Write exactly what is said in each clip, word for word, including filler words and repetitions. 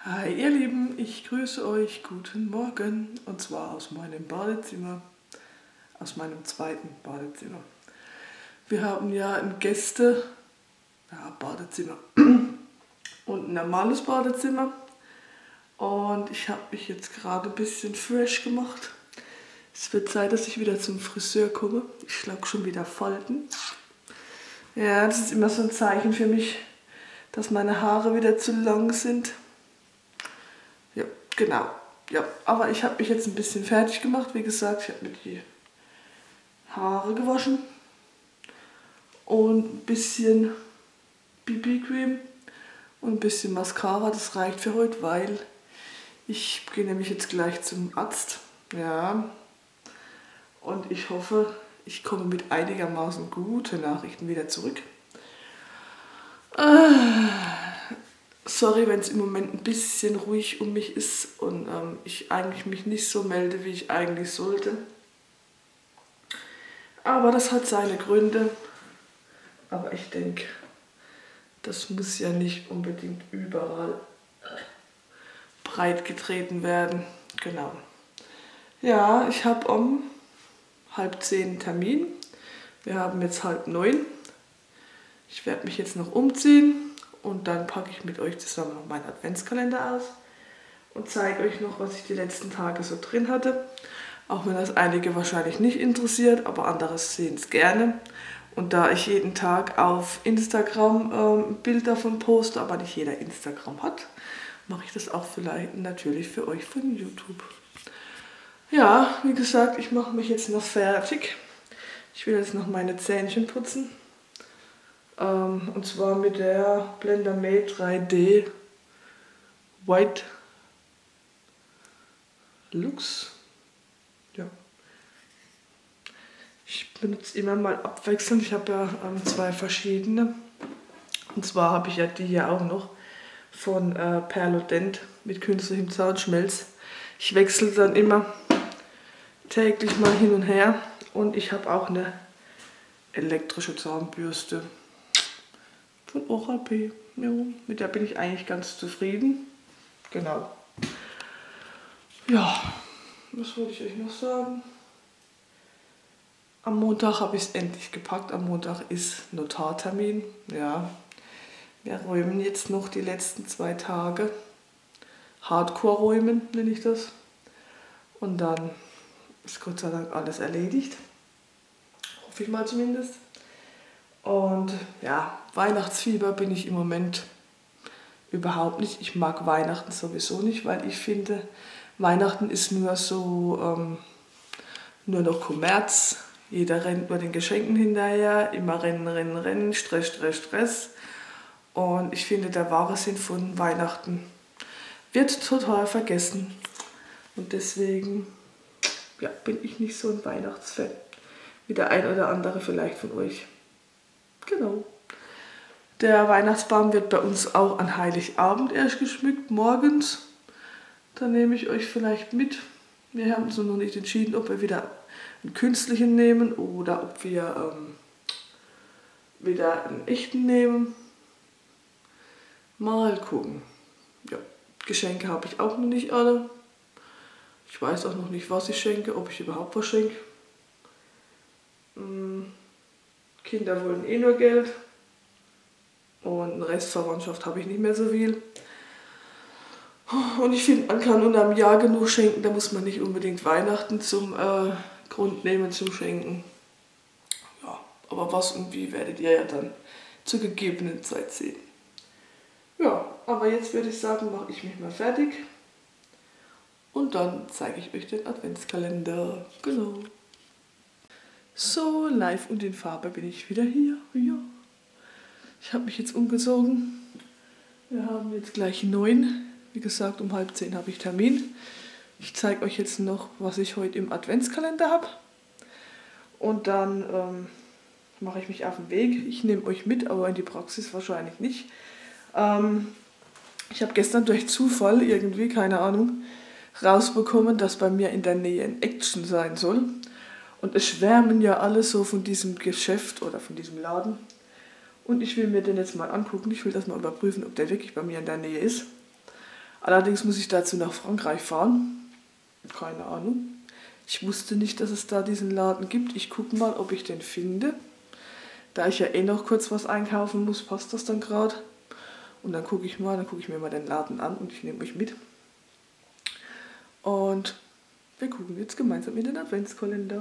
Hi ihr Lieben, ich grüße euch, guten Morgen, und zwar aus meinem Badezimmer, aus meinem zweiten Badezimmer. Wir haben ja ein Gäste, ja, Badezimmer und ein normales Badezimmer, und ich habe mich jetzt gerade ein bisschen fresh gemacht. Es wird Zeit, dass ich wieder zum Friseur komme. Ich schlage schon wieder Falten. Ja, das ist immer so ein Zeichen für mich, dass meine Haare wieder zu lang sind. Ja, genau. Ja, aber ich habe mich jetzt ein bisschen fertig gemacht. Wie gesagt, ich habe mir die Haare gewaschen und ein bisschen B B-Creme und ein bisschen Mascara. Das reicht für heute, weil ich gehe nämlich jetzt gleich zum Arzt. Ja, und ich hoffe, ich komme mit einigermaßen guten Nachrichten wieder zurück. Äh, sorry, wenn es im Moment ein bisschen ruhig um mich ist und ähm, ich eigentlich mich nicht so melde, wie ich eigentlich sollte. Aber das hat seine Gründe. Aber ich denke, das muss ja nicht unbedingt überall breit getreten werden. Genau. Ja, ich habe um halb zehn einen Termin. Wir haben jetzt halb neun. Ich werde mich jetzt noch umziehen und dann packe ich mit euch zusammen noch meinen Adventskalender aus und zeige euch noch, was ich die letzten Tage so drin hatte. Auch wenn das einige wahrscheinlich nicht interessiert, aber andere sehen es gerne. Und da ich jeden Tag auf Instagram ähm, ein Bild davon poste, aber nicht jeder Instagram hat, mache ich das auch vielleicht natürlich für euch von YouTube. Ja, wie gesagt, ich mache mich jetzt noch fertig. Ich will jetzt noch meine Zähnchen putzen. Ähm, und zwar mit der Blender May drei D White Lux. Ja. Ich benutze immer mal abwechselnd. Ich habe ja ähm, zwei verschiedene. Und zwar habe ich ja die hier auch noch von äh, Perlodent mit künstlichem Zahnschmelz. Ich wechsle dann immer täglich mal hin und her. Und ich habe auch eine elektrische Zahnbürste von Oral-B. Ja, mit der bin ich eigentlich ganz zufrieden. Genau. Ja, was wollte ich euch noch sagen? Am Montag habe ich es endlich gepackt. Am Montag ist Notartermin. Ja, wir räumen jetzt noch die letzten zwei Tage. Hardcore-Räumen nenne ich das. Und dann ist Gott sei Dank alles erledigt. Hoffe ich mal zumindest. Und ja, Weihnachtsfieber bin ich im Moment überhaupt nicht. Ich mag Weihnachten sowieso nicht, weil ich finde, Weihnachten ist nur so, ähm, nur noch Kommerz. Jeder rennt nur den Geschenken hinterher, immer rennen, rennen, rennen, Stress, Stress, Stress. Und ich finde, der wahre Sinn von Weihnachten wird total vergessen. Und deswegen ja, bin ich nicht so ein Weihnachtsfan, wie der ein oder andere vielleicht von euch. Genau. Der Weihnachtsbaum wird bei uns auch an Heiligabend erst geschmückt, morgens. Da nehme ich euch vielleicht mit. Wir haben uns noch nicht entschieden, ob wir wieder einen künstlichen nehmen oder ob wir ähm, wieder einen echten nehmen. Mal gucken. Ja, Geschenke habe ich auch noch nicht alle. Ich weiß auch noch nicht, was ich schenke, ob ich überhaupt was schenke. Hm. Kinder wollen eh nur Geld und eine Restverwandtschaft habe ich nicht mehr so viel. Und ich finde, man kann unter einem Jahr genug schenken, da muss man nicht unbedingt Weihnachten zum äh, Grund nehmen zum Schenken. Ja, aber was und wie werdet ihr ja dann zur gegebenen Zeit sehen. Ja, aber jetzt würde ich sagen, mache ich mich mal fertig und dann zeige ich euch den Adventskalender. Genau. So, live und in Farbe bin ich wieder hier. Ja. Ich habe mich jetzt umgezogen. Wir haben jetzt gleich neun. Wie gesagt, um halb zehn habe ich Termin. Ich zeige euch jetzt noch, was ich heute im Adventskalender habe. Und dann ähm, mache ich mich auf den Weg. Ich nehme euch mit, aber in die Praxis wahrscheinlich nicht. Ähm, ich habe gestern durch Zufall irgendwie, keine Ahnung, rausbekommen, dass bei mir in der Nähe ein Action sein soll. Und es schwärmen ja alle so von diesem Geschäft oder von diesem Laden. Und ich will mir den jetzt mal angucken. Ich will das mal überprüfen, ob der wirklich bei mir in der Nähe ist. Allerdings muss ich dazu nach Frankreich fahren. Keine Ahnung. Ich wusste nicht, dass es da diesen Laden gibt. Ich gucke mal, ob ich den finde. Da ich ja eh noch kurz was einkaufen muss, passt das dann gerade. Und dann gucke ich mal, dann gucke ich mir mal den Laden an und ich nehme euch mit. Und wir gucken jetzt gemeinsam in den Adventskalender.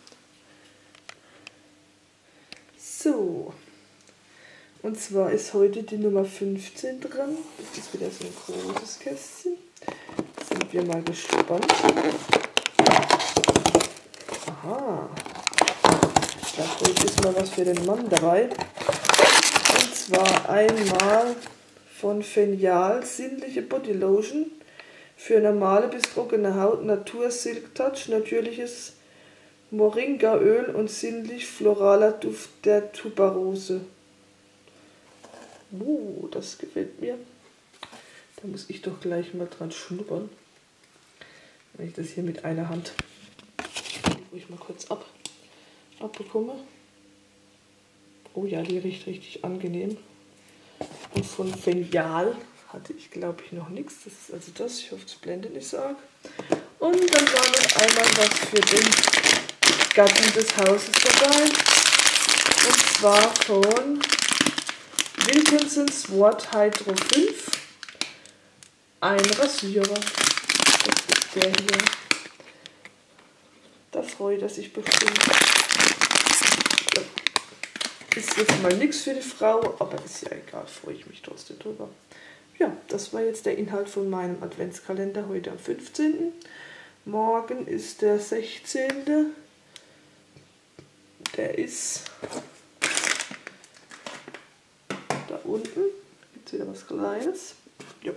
So. Und zwar ist heute die Nummer fünfzehn dran. Das ist wieder so ein großes Kästchen. Sind wir mal gespannt. Aha. Da heute ist mal was für den Mann dabei. Und zwar einmal von Fenial sinnliche Bodylotion für normale bis trockene Haut, Natur Silk Touch, natürliches Moringaöl und sinnlich floraler Duft der Tuberose. Oh, das gefällt mir. Da muss ich doch gleich mal dran schnuppern. Wenn ich das hier mit einer Hand ich mal kurz ab, abbekomme. Oh ja, die riecht richtig angenehm. Und von Fenial hatte ich, glaube ich, noch nichts. Das ist also das. Ich hoffe, es blendet nicht so arg. Und dann war noch einmal was für den Gatten des Hauses dabei. Und zwar von Wilkinsons Wort Hydro fünf. Ein Rasierer. Das ist der hier. Da freut er sich bestimmt. Ist jetzt mal nichts für die Frau, aber ist ja egal, freue ich mich trotzdem drüber. Ja, das war jetzt der Inhalt von meinem Adventskalender heute am fünfzehnten Morgen ist der sechzehnte Der ist da unten. Gibt es wieder was Kleines. Ja.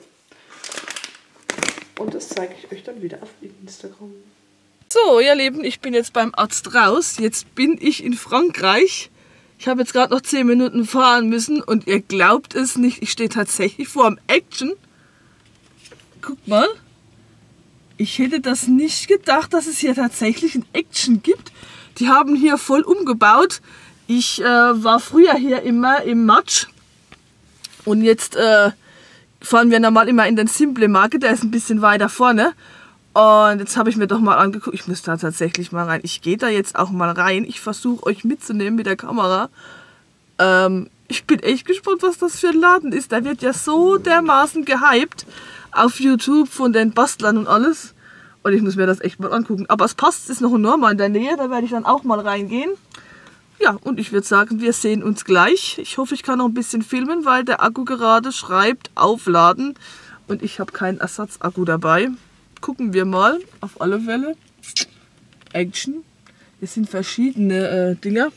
Und das zeige ich euch dann wieder auf Instagram. So, ihr Lieben, ich bin jetzt beim Arzt raus. Jetzt bin ich in Frankreich. Ich habe jetzt gerade noch zehn Minuten fahren müssen und ihr glaubt es nicht, ich stehe tatsächlich vor dem Action. Guckt mal. Ich hätte das nicht gedacht, dass es hier tatsächlich ein Action gibt. Die haben hier voll umgebaut. Ich äh, war früher hier immer im Matsch. Und jetzt äh, fahren wir normal immer in den Simple Market, der ist ein bisschen weiter vorne. Und jetzt habe ich mir doch mal angeguckt, ich muss da tatsächlich mal rein. Ich gehe da jetzt auch mal rein. Ich versuche euch mitzunehmen mit der Kamera. Ähm, ich bin echt gespannt, was das für ein Laden ist. Der wird ja so dermaßen gehypt auf YouTube von den Bastlern und alles. Und ich muss mir das echt mal angucken. Aber es passt, es ist noch ein Norma in der Nähe, da werde ich dann auch mal reingehen. Ja, und ich würde sagen, wir sehen uns gleich. Ich hoffe, ich kann noch ein bisschen filmen, weil der Akku gerade schreibt, aufladen. Und ich habe keinen Ersatzakku dabei. Gucken wir mal, auf alle Fälle. Action. Hier sind verschiedene äh, Dinger.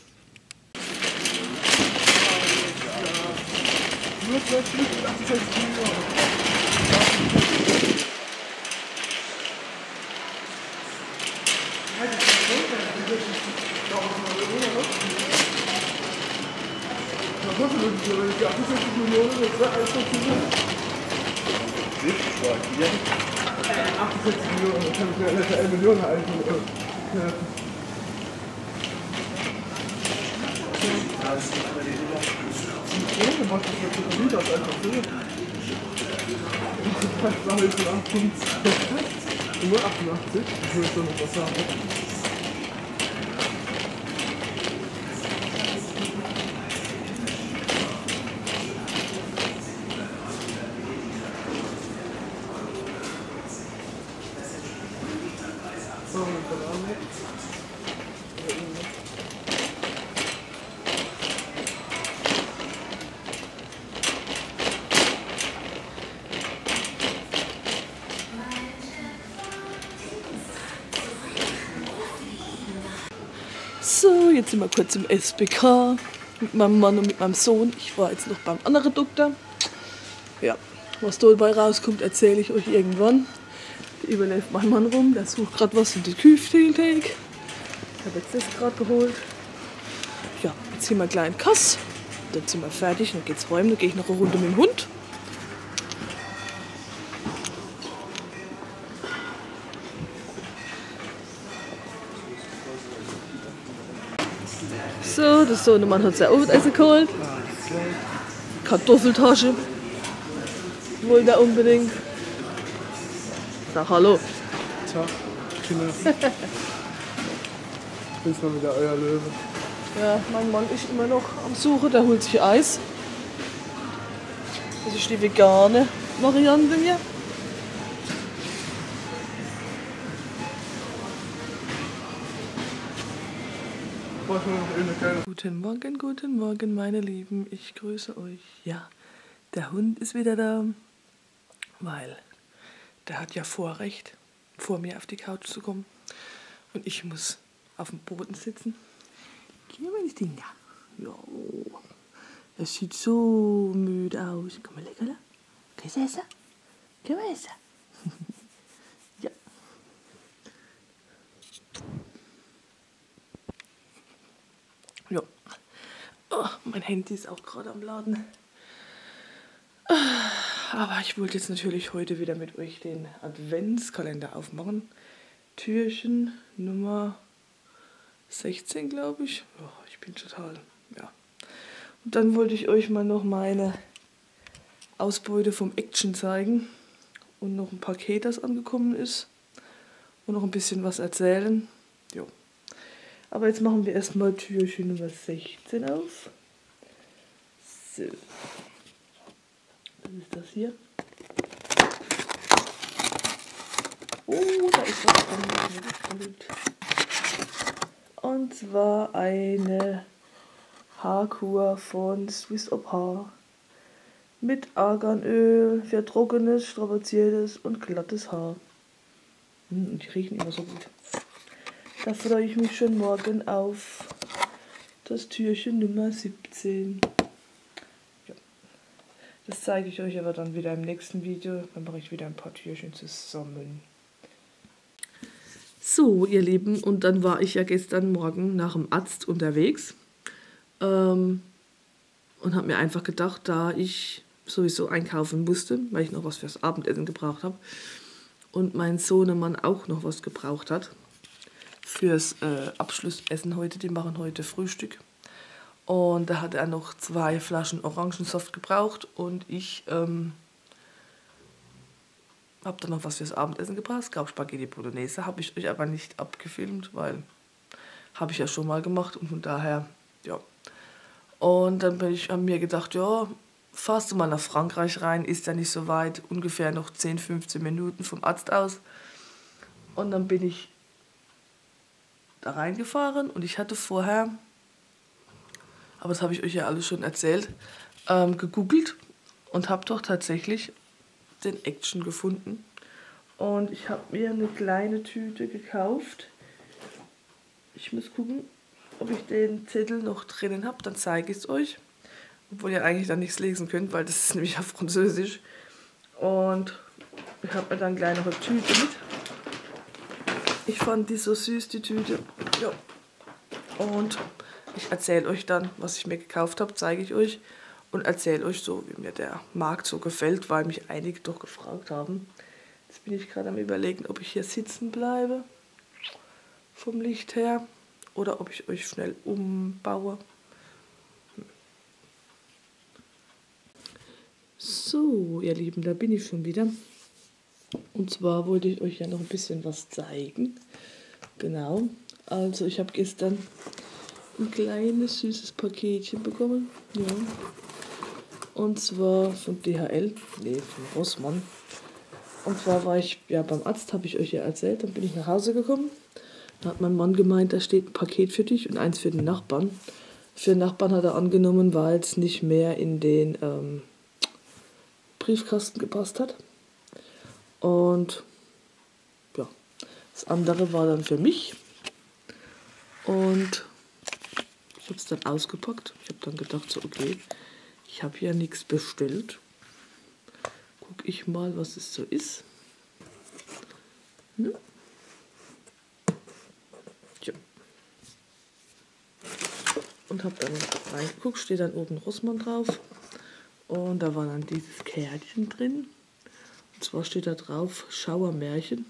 achtundsechzig Millionen, dann kann ich ja elf Millionen halten. Die macht das jetzt so wieder einfach so. Ich sammle jetzt von achtundachtzig. Nur achtundachtzig. Ich will schon noch was sagen. So, jetzt sind wir kurz im S B K mit meinem Mann und mit meinem Sohn. Ich war jetzt noch beim anderen Doktor. Ja, was dabei rauskommt, erzähle ich euch irgendwann. Da überläuft mein Mann rum, der sucht gerade was in die Kühltheke. Ich habe jetzt das gerade geholt. Ja, jetzt ziehen wir einen kleinen Kass. Dann sind wir fertig, dann geht's räumen, dann gehe ich noch eine Runde mit dem Hund. So, der Sohnemann hat sein Abendessen geholt. Kartoffeltasche. Wollte er unbedingt. Sag hallo. Tag, Kinder. Ich bin's mal wieder, euer Löwe. Ja, mein Mann ist immer noch am Suchen, der holt sich Eis. Das ist die vegane Variante hier. Brauche ich noch eine kleine. Guten Morgen, guten Morgen, meine Lieben. Ich grüße euch. Ja, der Hund ist wieder da, weil der hat ja Vorrecht, vor mir auf die Couch zu kommen. Und ich muss auf dem Boden sitzen. Geh mal das Ding da. Ja, er sieht so müde aus. Komm mal, lecker. Kannst du essen? Komm mal essen. Ja. Ja. Oh, mein Handy ist auch gerade am Laden. Aber ich wollte jetzt natürlich heute wieder mit euch den Adventskalender aufmachen. Türchen Nummer sechzehn, glaube ich. Oh, ich bin total, ja. Und dann wollte ich euch mal noch meine Ausbeute vom Action zeigen. Und noch ein Paket, das angekommen ist. Und noch ein bisschen was erzählen. Jo. Aber jetzt machen wir erstmal Türchen Nummer sechzehn auf. So. Was ist das hier? Oh, da ist was drin. Und zwar eine Haarkur von Swiss Op Haar mit Arganöl für trockenes, strapaziertes und glattes Haar. Hm, die riechen immer so gut. Da freue ich mich schon morgen auf das Türchen Nummer siebzehn. Ja. Das zeige ich euch aber dann wieder im nächsten Video. Dann mache ich wieder ein paar Türchen zusammen. So, ihr Lieben, und dann war ich ja gestern Morgen nach dem Arzt unterwegs ähm, und habe mir einfach gedacht, da ich sowieso einkaufen musste, weil ich noch was fürs Abendessen gebraucht habe und mein Sohnemann auch noch was gebraucht hat fürs äh, Abschlussessen heute, die machen heute Frühstück. Und da hat er noch zwei Flaschen Orangensaft gebraucht und ich ähm, habe dann noch was fürs Abendessen gebracht. Es gab Spaghetti Bolognese, habe ich euch aber nicht abgefilmt, weil habe ich ja schon mal gemacht und von daher, ja. Und dann bin ich an mir gedacht, ja, fahrst du mal nach Frankreich rein, ist ja nicht so weit, ungefähr noch zehn, fünfzehn Minuten vom Arzt aus. Und dann bin ich da reingefahren und ich hatte vorher, aber das habe ich euch ja alles schon erzählt, ähm, gegoogelt und habe doch tatsächlich den Action gefunden. Und ich habe mir eine kleine Tüte gekauft. Ich muss gucken, ob ich den Zettel noch drinnen habe, dann zeige ich es euch. Obwohl ihr eigentlich da nichts lesen könnt, weil das ist nämlich auf Französisch. Und ich habe mir dann eine kleinere Tüte mit. Ich fand die so süß, die Tüte. Ja. Und ich erzähle euch dann, was ich mir gekauft habe, zeige ich euch. Und erzähle euch so, wie mir der Markt so gefällt, weil mich einige doch gefragt haben. Jetzt bin ich gerade am Überlegen, ob ich hier sitzen bleibe, vom Licht her, oder ob ich euch schnell umbaue. So, ihr Lieben, da bin ich schon wieder. Und zwar wollte ich euch ja noch ein bisschen was zeigen. Genau, also ich habe gestern ein kleines, süßes Paketchen bekommen. Ja. Und zwar von D H L, nee, von Rossmann. Und zwar war ich ja beim Arzt, habe ich euch ja erzählt, dann bin ich nach Hause gekommen. Da hat mein Mann gemeint, da steht ein Paket für dich und eins für den Nachbarn. Für den Nachbarn hat er angenommen, weil es nicht mehr in den ähm, Briefkasten gepasst hat. Und ja, das andere war dann für mich. Und ich habe es dann ausgepackt. Ich habe dann gedacht, so okay, ich habe ja nichts bestellt. Guck ich mal, was es so ist. Ne? Tja. Und habe dann reingeguckt, steht dann oben Rossmann drauf. Und da war dann dieses Kärtchen drin. Und zwar steht da drauf Schauermärchen.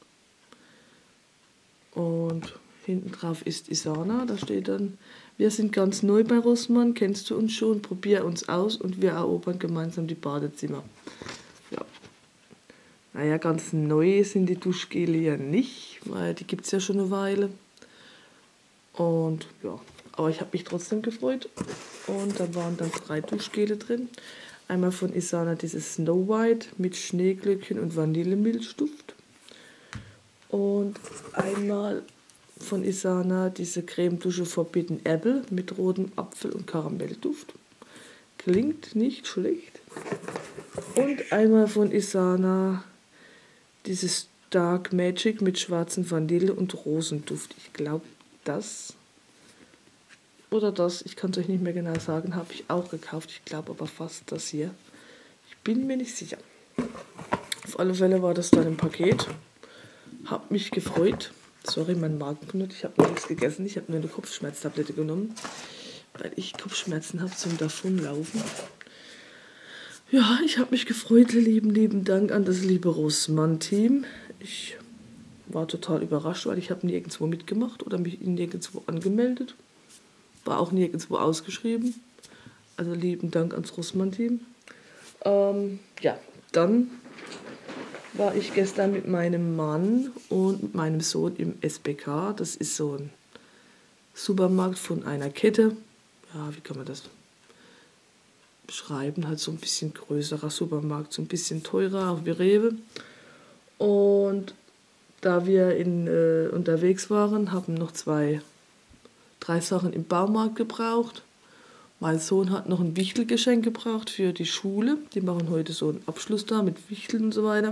Und hinten drauf ist Isana. Da steht dann, wir sind ganz neu bei Rossmann, kennst du uns schon, probier uns aus und wir erobern gemeinsam die Badezimmer. Ja. Naja, ganz neu sind die Duschgele ja nicht, weil die gibt es ja schon eine Weile. Und ja, aber ich habe mich trotzdem gefreut. Und da waren dann drei Duschgele drin. Einmal von Isana dieses Snow White mit Schneeglöckchen und Vanillemilchduft. Und einmal von Isana diese Cremedusche Forbidden Apple mit rotem Apfel- und Karamellduft. Klingt nicht schlecht. Und einmal von Isana dieses Dark Magic mit schwarzen Vanille und Rosenduft. Ich glaube, das oder das, ich kann es euch nicht mehr genau sagen, habe ich auch gekauft. Ich glaube aber fast das hier. Ich bin mir nicht sicher. Auf alle Fälle war das dann im Paket. Hab mich gefreut. Sorry, mein Magen knurrt. Ich habe noch nichts gegessen. Ich habe nur eine Kopfschmerztablette genommen, weil ich Kopfschmerzen habe zum Davonlaufen. Ja, ich habe mich gefreut. Lieben, lieben Dank an das liebe Rossmann-Team. Ich war total überrascht, weil ich habe nirgendwo mitgemacht oder mich nirgendwo angemeldet. War auch nirgendwo ausgeschrieben. Also lieben Dank ans Rossmann-Team. Ähm, ja, dann war ich gestern mit meinem Mann und mit meinem Sohn im S B K. Das ist so ein Supermarkt von einer Kette. Ja, wie kann man das beschreiben? Halt so ein bisschen größerer Supermarkt, so ein bisschen teurer, auch wie Rewe. Und da wir in, äh, unterwegs waren, haben noch zwei, drei Sachen im Baumarkt gebraucht. Mein Sohn hat noch ein Wichtelgeschenk gebraucht für die Schule. Die machen heute so einen Abschluss da mit Wichteln und so weiter.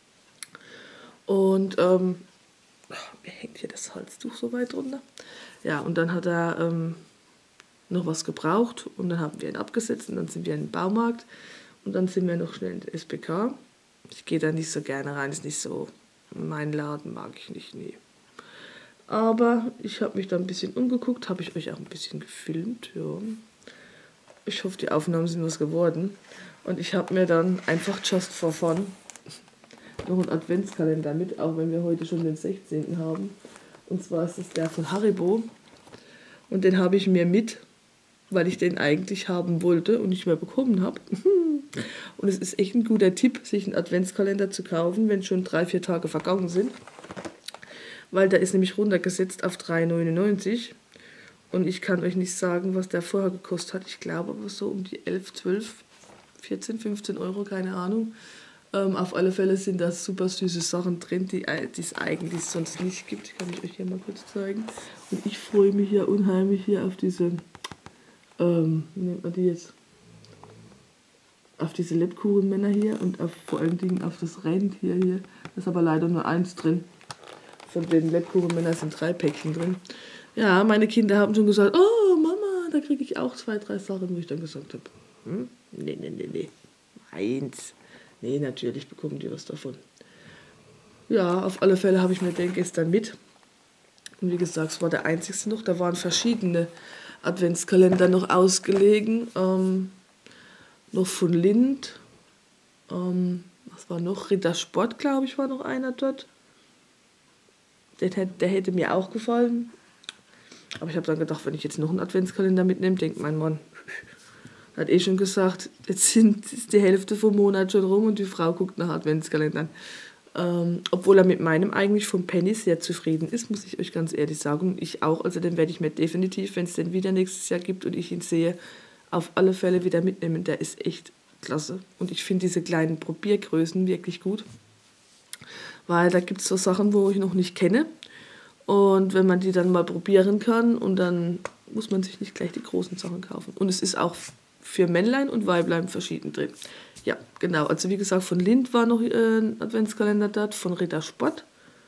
Und ähm, mir hängt hier das Halstuch so weit runter. Ja, und dann hat er ähm, noch was gebraucht und dann haben wir ihn abgesetzt und dann sind wir in den Baumarkt und dann sind wir noch schnell in den S B K. Ich gehe da nicht so gerne rein, ist nicht so mein Laden, mag ich nicht, nie. Aber ich habe mich da ein bisschen umgeguckt, habe ich euch auch ein bisschen gefilmt, ja. Ich hoffe, die Aufnahmen sind was geworden. Und ich habe mir dann einfach just for fun noch einen Adventskalender mit, auch wenn wir heute schon den sechzehnten haben. Und zwar ist es der von Haribo. Und den habe ich mir mit, weil ich den eigentlich haben wollte und nicht mehr bekommen habe. Und es ist echt ein guter Tipp, sich einen Adventskalender zu kaufen, wenn schon drei, vier Tage vergangen sind. Weil der ist nämlich runtergesetzt auf drei neunundneunzig. Und ich kann euch nicht sagen, was der vorher gekostet hat. Ich glaube aber so um die elf, zwölf, vierzehn, fünfzehn Euro, keine Ahnung. Ähm, auf alle Fälle sind da super süße Sachen drin, die, die es eigentlich sonst nicht gibt. Ich kann ich euch hier mal kurz zeigen. Und ich freue mich ja unheimlich hier auf diese, ähm, wie nennt man die jetzt? Auf diese Lebkuchenmänner hier und auf, vor allen Dingen auf das Rentier hier. Da ist aber leider nur eins drin. Von den Lebkuchenmännern sind drei Päckchen drin. Ja, meine Kinder haben schon gesagt, oh Mama, da kriege ich auch zwei, drei Sachen, wo ich dann gesagt habe, hm? nee, nee, nee, nee, eins. Nee, natürlich bekommen die was davon. Ja, auf alle Fälle habe ich mir den gestern mit. Und wie gesagt, es war der einzigste noch. Da waren verschiedene Adventskalender noch ausgelegen. Ähm, noch von Lindt. Ähm, was war noch? Ritter Sport, glaube ich, war noch einer dort. Der, der hätte mir auch gefallen. Aber ich habe dann gedacht, wenn ich jetzt noch einen Adventskalender mitnehme, denkt mein Mann, hat eh schon gesagt, jetzt sind, ist die Hälfte vom Monat schon rum und die Frau guckt nach Adventskalendern. Ähm, obwohl er mit meinem eigentlich vom Penny sehr zufrieden ist, muss ich euch ganz ehrlich sagen. Ich auch, also den werde ich mir definitiv, wenn es den wieder nächstes Jahr gibt und ich ihn sehe, auf alle Fälle wieder mitnehmen. Der ist echt klasse. Und ich finde diese kleinen Probiergrößen wirklich gut. Weil da gibt es so Sachen, wo ich noch nicht kenne. Und wenn man die dann mal probieren kann, und dann muss man sich nicht gleich die großen Sachen kaufen. Und es ist auch für Männlein und Weiblein verschieden drin. Ja, genau. Also wie gesagt, von Lindt war noch äh, ein Adventskalender dort, von Ritter Sport.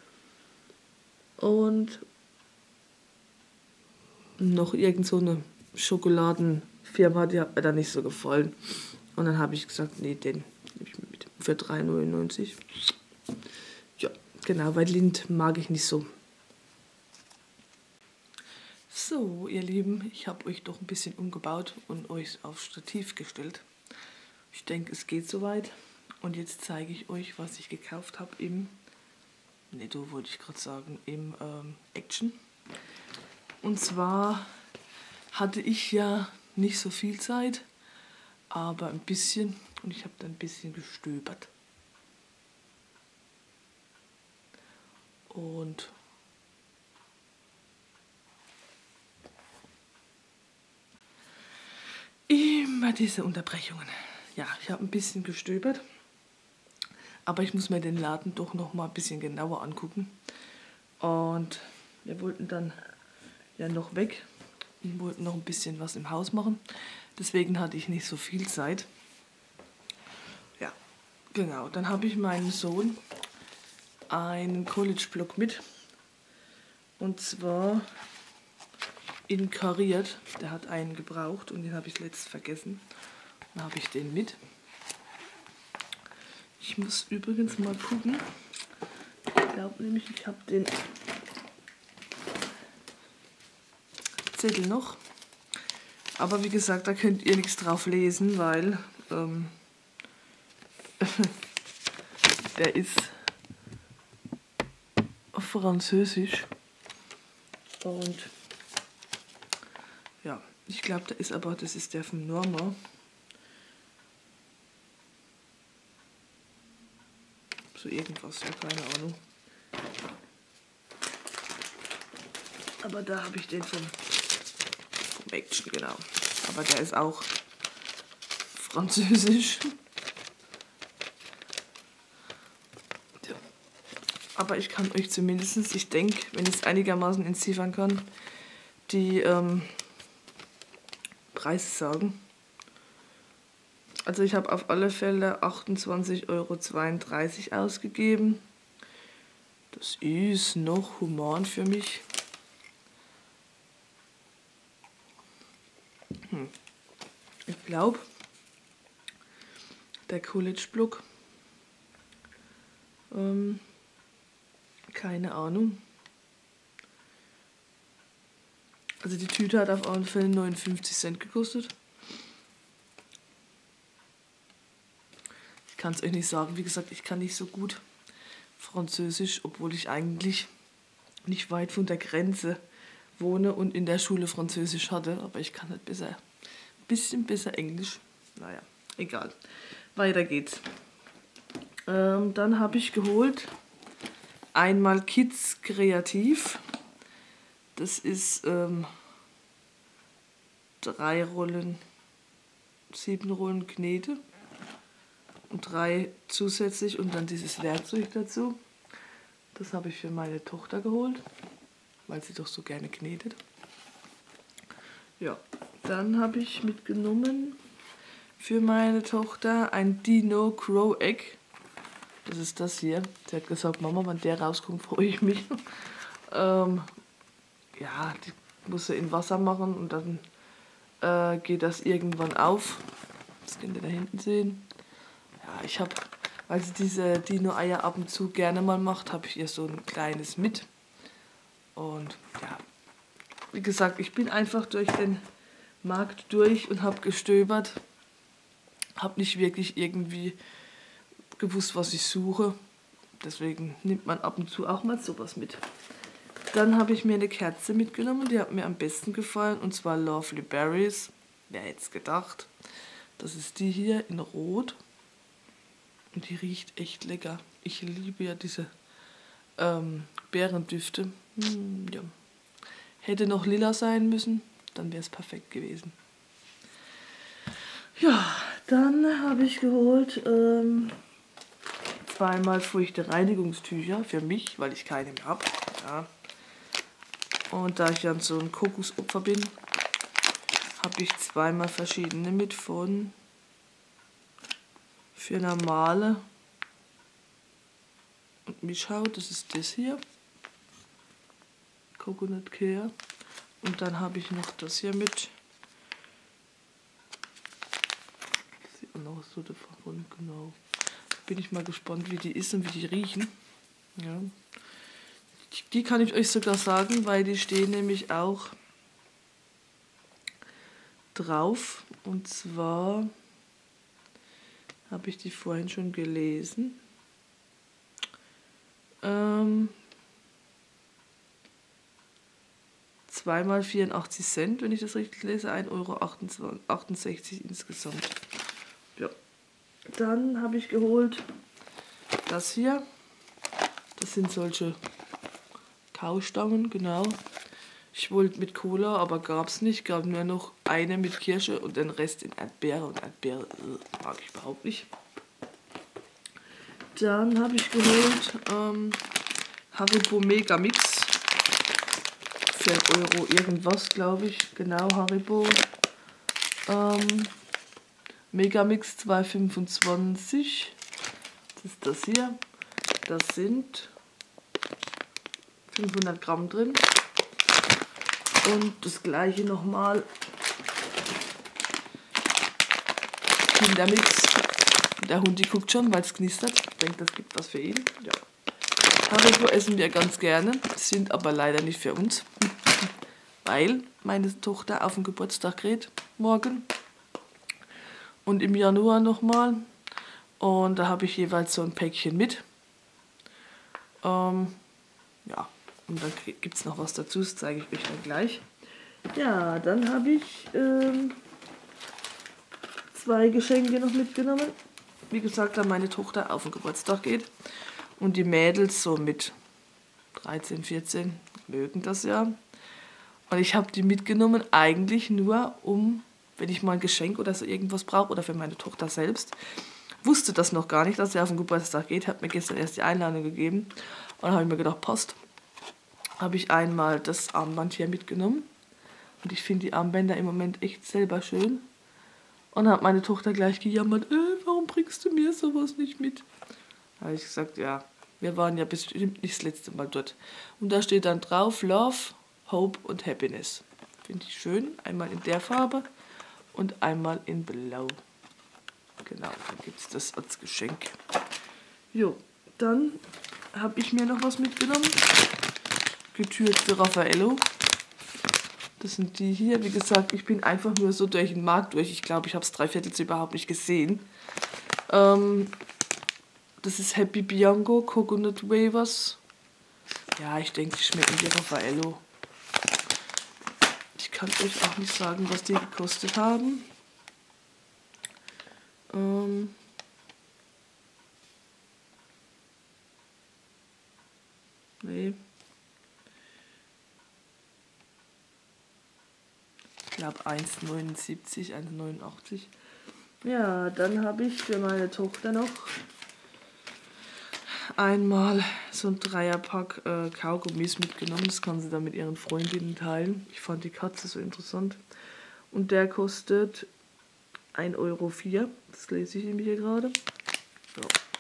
Und noch irgend so eine Schokoladenfirma, die hat mir da nicht so gefallen. Und dann habe ich gesagt, nee, den nehme ich mir mit. Für drei neunundneunzig. Ja, genau, weil Lindt mag ich nicht so. So, ihr Lieben, ich habe euch doch ein bisschen umgebaut und euch auf Stativ gestellt. Ich denke, es geht soweit. Und jetzt zeige ich euch, was ich gekauft habe im Netto, wollte ich gerade sagen, im ähm, Action. Und zwar hatte ich ja nicht so viel Zeit, aber ein bisschen. Und ich habe da ein bisschen gestöbert. Und immer diese Unterbrechungen. Ja, ich habe ein bisschen gestöbert, aber ich muss mir den Laden doch noch mal ein bisschen genauer angucken. Und wir wollten dann ja noch weg und wollten noch ein bisschen was im Haus machen. Deswegen hatte ich nicht so viel Zeit. Ja, genau. Dann habe ich meinem Sohn einen College-Block mit. Und zwar in kariert. Der hat einen gebraucht und den habe ich letztens vergessen. Dann habe ich den mit. Ich muss übrigens mal gucken. Ich glaube nämlich, ich habe den Zettel noch. Aber wie gesagt, da könnt ihr nichts drauf lesen, weil ähm, der ist auf Französisch. Und ja, ich glaube, da ist aber, das ist der von Norma. So irgendwas, ja, keine Ahnung. Aber da habe ich den vom, vom Action, genau. Aber der ist auch französisch. Ja. Aber ich kann euch zumindest, ich denke, wenn ich es einigermaßen entziffern kann, die ähm, Preise sagen. Also ich habe auf alle Fälle achtundzwanzig Euro zweiunddreißig ausgegeben. Das ist noch human für mich. Hm. Ich glaube, der College-Block, ähm, keine Ahnung. Also die Tüte hat auf alle Fälle neunundfünfzig Cent gekostet. Ich kann es euch nicht sagen. Wie gesagt, ich kann nicht so gut Französisch, obwohl ich eigentlich nicht weit von der Grenze wohne und in der Schule Französisch hatte. Aber ich kann halt besser, ein bisschen besser Englisch. Naja, egal. Weiter geht's. Ähm, dann habe ich geholt einmal Kids Kreativ. Das ist ähm, drei Rollen, sieben Rollen Knete. Und drei zusätzlich und dann dieses Werkzeug dazu. Das habe ich für meine Tochter geholt, weil sie doch so gerne knetet. Ja, dann habe ich mitgenommen für meine Tochter ein Dino Crow Egg. Das ist das hier. Sie hat gesagt, Mama, wenn der rauskommt, freue ich mich. ähm, ja, die muss sie in Wasser machen und dann äh, geht das irgendwann auf. Das könnt ihr da hinten sehen. Ja, ich habe, weil sie diese Dino-Eier ab und zu gerne mal macht, habe ich ihr so ein kleines mit. Und ja, wie gesagt, ich bin einfach durch den Markt durch und habe gestöbert. Habe nicht wirklich irgendwie gewusst, was ich suche. Deswegen nimmt man ab und zu auch mal sowas mit. Dann habe ich mir eine Kerze mitgenommen, die hat mir am besten gefallen. Und zwar Lovely Berries. Wer hätte es gedacht? Das ist die hier in Rot. Und die riecht echt lecker. Ich liebe ja diese ähm, Beerendüfte. Hm, ja. Hätte noch lila sein müssen, dann wäre es perfekt gewesen. Ja, dann habe ich geholt ähm, zweimal feuchte Reinigungstücher für mich, weil ich keine mehr habe. Ja. Und da ich dann so ein Kokosopfer bin, habe ich zweimal verschiedene mit von für normale und Mischhaut, das ist das hier, Coconut Care. Und dann habe ich noch das hier mit, sieht man auch so davon, genau. Bin ich mal gespannt, wie die ist und wie die riechen. Ja. Die kann ich euch sogar sagen, weil die stehen nämlich auch drauf. Und zwar habe ich die vorhin schon gelesen. Ähm, zweimal vierundachtzig Cent, wenn ich das richtig lese, ein Euro achtundsechzig insgesamt. Ja. Dann habe ich geholt das hier. Das sind solche Kaustangen, genau. Ich wollte mit Cola, aber gab es nicht. Gab nur noch eine mit Kirsche und den Rest in Erdbeere. Und Erdbeere äh, mag ich überhaupt nicht. Dann habe ich geholt ähm, Haribo Mega Mix. Für einen Euro irgendwas, glaube ich. Genau, Haribo. Ähm, Mega Mix zwei fünfundzwanzig. Das ist das hier. Da sind fünfhundert Gramm drin. Und das gleiche nochmal. Kindermix. Der Hund, die guckt schon, weil es knistert. Ich denke, das gibt was für ihn. Ja. Haribo essen wir ganz gerne, sind aber leider nicht für uns. Weil meine Tochter auf den Geburtstag geht morgen. Und im Januar nochmal. Und da habe ich jeweils so ein Päckchen mit. Ähm, ja, und dann gibt es noch was dazu, das zeige ich euch dann gleich. Ja, dann habe ich ähm, zwei Geschenke noch mitgenommen. Wie gesagt, da meine Tochter auf den Geburtstag geht. Und die Mädels so mit dreizehn, vierzehn mögen das ja. Und ich habe die mitgenommen eigentlich nur, um, wenn ich mal ein Geschenk oder so irgendwas brauche oder für meine Tochter selbst. Wusste das noch gar nicht, dass sie auf den Geburtstag geht. Hat mir gestern erst die Einladung gegeben. Und dann habe ich mir gedacht, passt. Habe ich einmal das Armband hier mitgenommen. Und ich finde die Armbänder im Moment echt selber schön. Und hat meine Tochter gleich gejammert, äh, warum bringst du mir sowas nicht mit? Da habe ich gesagt, ja, wir waren ja bestimmt nicht das letzte Mal dort. Und da steht dann drauf, Love, Hope und Happiness. Finde ich schön. Einmal in der Farbe und einmal in Blau. Genau, dann gibt es das als Geschenk. Jo, dann habe ich mir noch was mitgenommen. Getürkte Raffaello. Das sind die hier. Wie gesagt, ich bin einfach nur so durch den Markt durch. Ich glaube, ich habe es dreiviertel überhaupt nicht gesehen. Ähm, das ist Happy Bianco Coconut Wafers. Ja, ich denke, die schmecken wie Raffaello. Ich kann euch auch nicht sagen, was die gekostet haben. Ähm, nee. Ich glaube eins neunundsiebzig, eins neunundachtzig. Ja, dann habe ich für meine Tochter noch einmal so ein Dreierpack äh, Kaugummis mitgenommen. Das kann sie dann mit ihren Freundinnen teilen. Ich fand die Katze so interessant. Und der kostet ein Euro vier. Das lese ich nämlich hier gerade. So.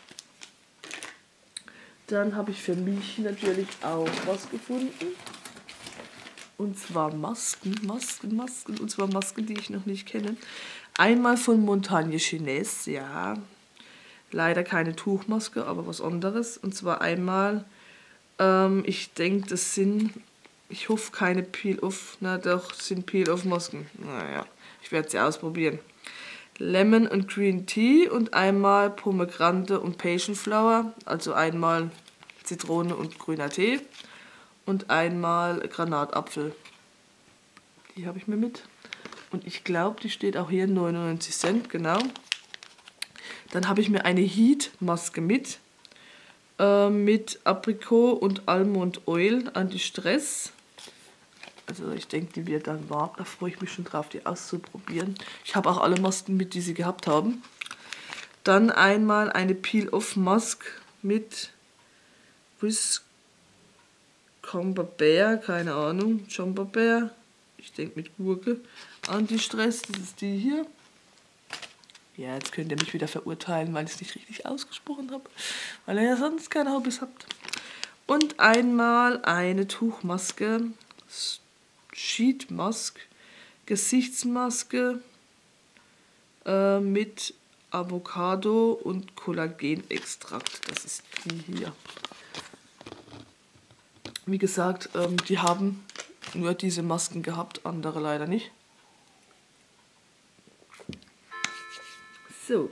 Dann habe ich für mich natürlich auch was gefunden. Und zwar Masken, Masken, Masken. Und zwar Masken, die ich noch nicht kenne. Einmal von Montagne Chines, ja. Leider keine Tuchmaske, aber was anderes. Und zwar einmal, ähm, ich denke, das sind, ich hoffe, keine Peel-Off. Na doch, sind Peel-Off-Masken. Naja, ich werde sie ausprobieren. Lemon und Green Tea und einmal Pomegranate und Passion Flower. Also einmal Zitrone und grüner Tee. Und einmal Granatapfel. Die habe ich mir mit. Und ich glaube, die steht auch hier neunundneunzig Cent, genau. Dann habe ich mir eine Heat-Maske mit. Äh, mit Aprikot und Almond Oil Anti-Stress. Also ich denke, die wird dann warm. Da freue ich mich schon drauf, die auszuprobieren. Ich habe auch alle Masken mit, die sie gehabt haben. Dann einmal eine Peel-Off-Mask mit Whisk Camembert, keine Ahnung, Camembert, ich denke mit Gurke, Anti-Stress, das ist die hier. Ja, jetzt könnt ihr mich wieder verurteilen, weil ich es nicht richtig ausgesprochen habe, weil ihr ja sonst keine Hobbys habt. Und einmal eine Tuchmaske, Sheet Mask, Gesichtsmaske äh, mit Avocado und Kollagenextrakt, das ist die hier. Wie gesagt, ähm, die haben nur diese Masken gehabt, andere leider nicht. So.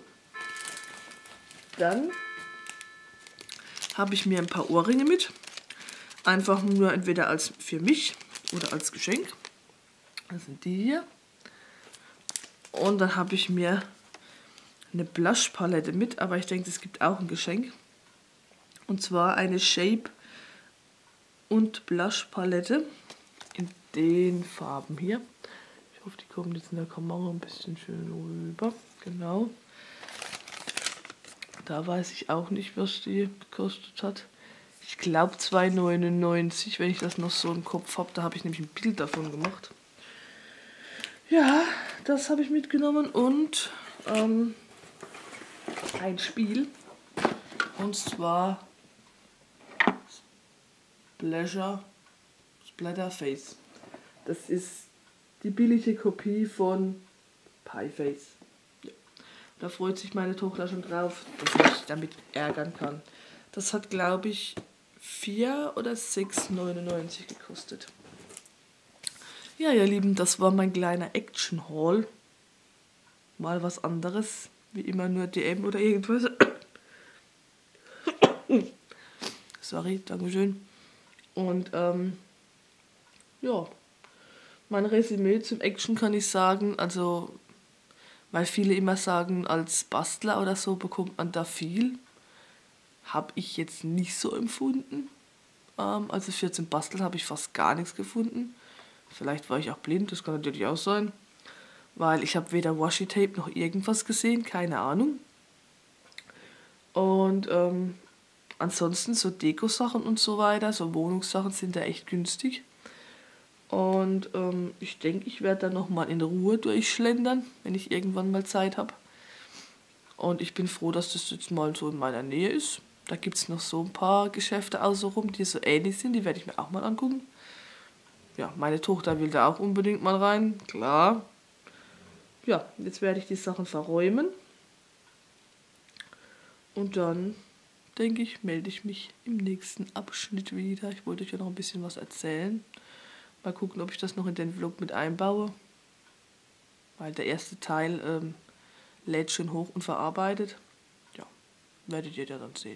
Dann habe ich mir ein paar Ohrringe mit. Einfach nur entweder als für mich oder als Geschenk. Das sind die hier. Und dann habe ich mir eine Blush-Palette mit, aber ich denke, es gibt auch ein Geschenk. Und zwar eine Shape und Blush Palette in den Farben hier. Ich hoffe, die kommen jetzt in der Kamera ein bisschen schön rüber. Genau. Da weiß ich auch nicht, was die gekostet hat. Ich glaube zwei neunundneunzig, wenn ich das noch so im Kopf habe. Da habe ich nämlich ein Bild davon gemacht. Ja, das habe ich mitgenommen und ähm, ein Spiel. Und zwar Pleasure Splatterface. Das ist die billige Kopie von Pieface. Ja. Da freut sich meine Tochter schon drauf, dass ich mich damit ärgern kann. Das hat, glaube ich, vier oder sechs neunundneunzig gekostet. Ja, ihr Lieben, das war mein kleiner Action-Haul. Mal was anderes, wie immer nur D M oder irgendwas. Sorry, Dankeschön. Und ähm, ja, mein Resümee zum Action kann ich sagen, also, weil viele immer sagen, als Bastler oder so bekommt man da viel, habe ich jetzt nicht so empfunden. Ähm, also für zum Basteln habe ich fast gar nichts gefunden. Vielleicht war ich auch blind, das kann natürlich auch sein. Weil ich habe weder Washi-Tape noch irgendwas gesehen, keine Ahnung. Und ähm, ansonsten so Deko-Sachen und so weiter, so Wohnungssachen sind da echt günstig. Und ähm, ich denke, ich werde dann nochmal in Ruhe durchschlendern, wenn ich irgendwann mal Zeit habe. Und ich bin froh, dass das jetzt mal so in meiner Nähe ist. Da gibt es noch so ein paar Geschäfte außenrum, die so ähnlich sind, die werde ich mir auch mal angucken. Ja, meine Tochter will da auch unbedingt mal rein, klar. Ja, jetzt werde ich die Sachen verräumen. Und dann, denke ich, melde ich mich im nächsten Abschnitt wieder. Ich wollte euch ja noch ein bisschen was erzählen. Mal gucken, ob ich das noch in den Vlog mit einbaue. Weil der erste Teil ähm, lädt schon hoch und verarbeitet. Ja, werdet ihr ja dann sehen.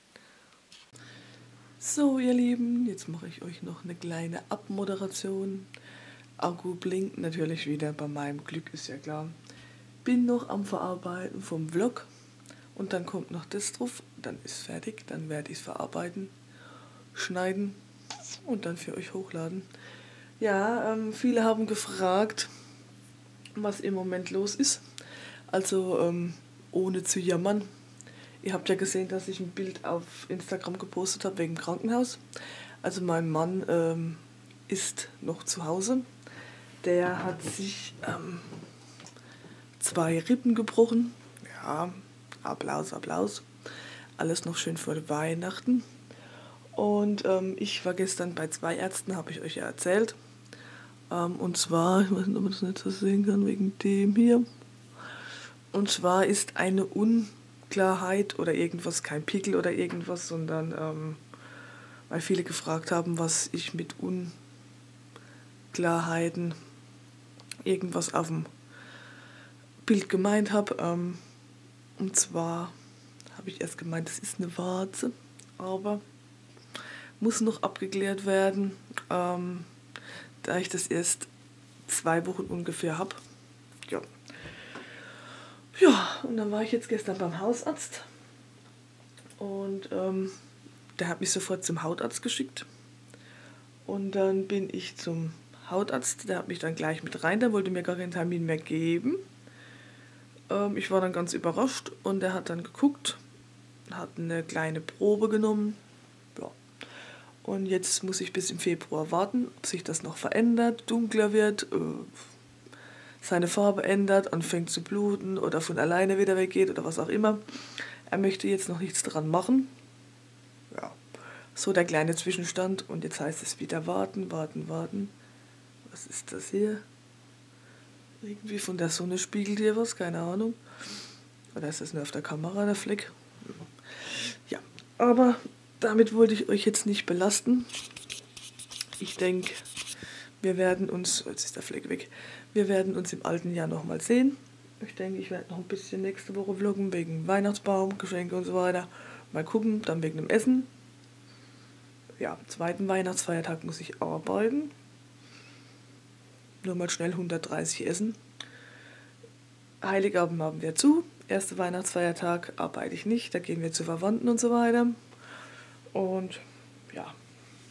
So, ihr Lieben, jetzt mache ich euch noch eine kleine Abmoderation. Akku blinkt natürlich wieder, bei meinem Glück ist ja klar. Bin noch am Verarbeiten vom Vlog und dann kommt noch das drauf, dann ist fertig, dann werde ich es verarbeiten, schneiden und dann für euch hochladen. Ja, ähm, viele haben gefragt, was im Moment los ist, also ähm, ohne zu jammern. Ihr habt ja gesehen, dass ich ein Bild auf Instagram gepostet habe wegen dem Krankenhaus. Also mein Mann ähm, ist noch zu Hause. Der hat sich ähm, zwei Rippen gebrochen. Ja, Applaus, Applaus. Alles noch schön vor Weihnachten. Und ähm, ich war gestern bei zwei Ärzten, habe ich euch ja erzählt. Ähm, und zwar, ich weiß nicht, ob man das nicht so sehen kann, wegen dem hier. Und zwar ist eine Unklarheit oder irgendwas, kein Pickel oder irgendwas, sondern ähm, weil viele gefragt haben, was ich mit Unklarheiten irgendwas auf dem Bild gemeint habe. Ähm, und zwar habe ich erst gemeint, das ist eine Warze, aber muss noch abgeklärt werden, ähm, da ich das erst zwei Wochen ungefähr habe. Ja. Ja, und dann war ich jetzt gestern beim Hausarzt und ähm, der hat mich sofort zum Hautarzt geschickt. Und dann bin ich zum Hautarzt, der hat mich dann gleich mit rein, der wollte mir gar keinen Termin mehr geben. Ähm, ich war dann ganz überrascht und der hat dann geguckt, hat eine kleine Probe genommen. Ja. Und jetzt muss ich bis im Februar warten, ob sich das noch verändert, dunkler wird, äh, seine Farbe ändert, anfängt zu bluten oder von alleine wieder weggeht oder was auch immer. Er möchte jetzt noch nichts dran machen. Ja. So der kleine Zwischenstand und jetzt heißt es wieder warten, warten, warten. Was ist das hier? Irgendwie von der Sonne spiegelt hier was, keine Ahnung. Oder ist das nur auf der Kamera der Fleck? Ja, aber damit wollte ich euch jetzt nicht belasten. Ich denke, wir werden uns, jetzt ist der Fleck weg, wir werden uns im alten Jahr nochmal sehen. Ich denke, ich werde noch ein bisschen nächste Woche vloggen, wegen Weihnachtsbaum, Geschenke und so weiter. Mal gucken, dann wegen dem Essen. Ja, am zweiten Weihnachtsfeiertag muss ich arbeiten. Nur mal schnell hundertdreißig essen. Heiligabend haben wir zu. Erster Weihnachtsfeiertag arbeite ich nicht. Da gehen wir zu Verwandten und so weiter. Und ja,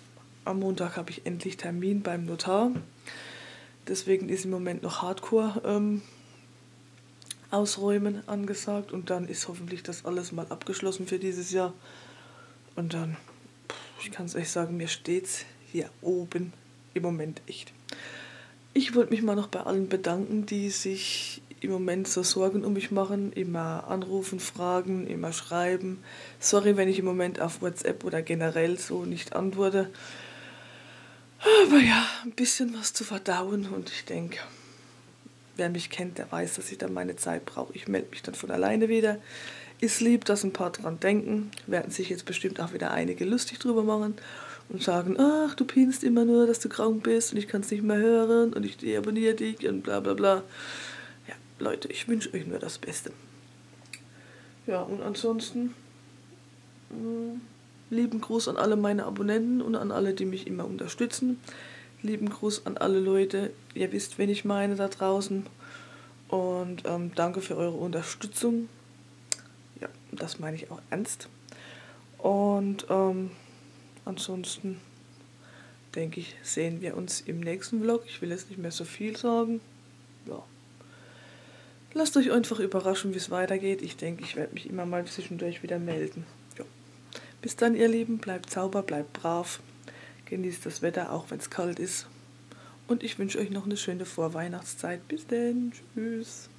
am Montag habe ich endlich Termin beim Notar. Deswegen ist im Moment noch Hardcore ähm, ausräumen angesagt. Und dann ist hoffentlich das alles mal abgeschlossen für dieses Jahr. Und dann, ich kann es euch sagen, mir steht's hier oben im Moment echt. Ich wollte mich mal noch bei allen bedanken, die sich im Moment so Sorgen um mich machen, immer anrufen, fragen, immer schreiben. Sorry, wenn ich im Moment auf WhatsApp oder generell so nicht antworte. Aber ja, ein bisschen was zu verdauen und ich denke, wer mich kennt, der weiß, dass ich dann meine Zeit brauche. Ich melde mich dann von alleine wieder. Ist lieb, dass ein paar dran denken. Werden sich jetzt bestimmt auch wieder einige lustig drüber machen und sagen, ach, du pinst immer nur, dass du krank bist und ich kann es nicht mehr hören und ich deabonniere dich und bla bla bla. Ja, Leute, ich wünsche euch nur das Beste. Ja, und ansonsten mh, lieben Gruß an alle meine Abonnenten und an alle, die mich immer unterstützen. Lieben Gruß an alle Leute, ihr wisst, wen ich meine da draußen. Und ähm, danke für eure Unterstützung. Ja, das meine ich auch ernst. Und ähm, ansonsten denke ich, sehen wir uns im nächsten Vlog. Ich will jetzt nicht mehr so viel sagen. Ja. Lasst euch einfach überraschen, wie es weitergeht. Ich denke, ich werde mich immer mal zwischendurch wieder melden. Ja. Bis dann, ihr Lieben. Bleibt sauber, bleibt brav. Genießt das Wetter, auch wenn es kalt ist. Und ich wünsche euch noch eine schöne Vorweihnachtszeit. Bis dann. Tschüss.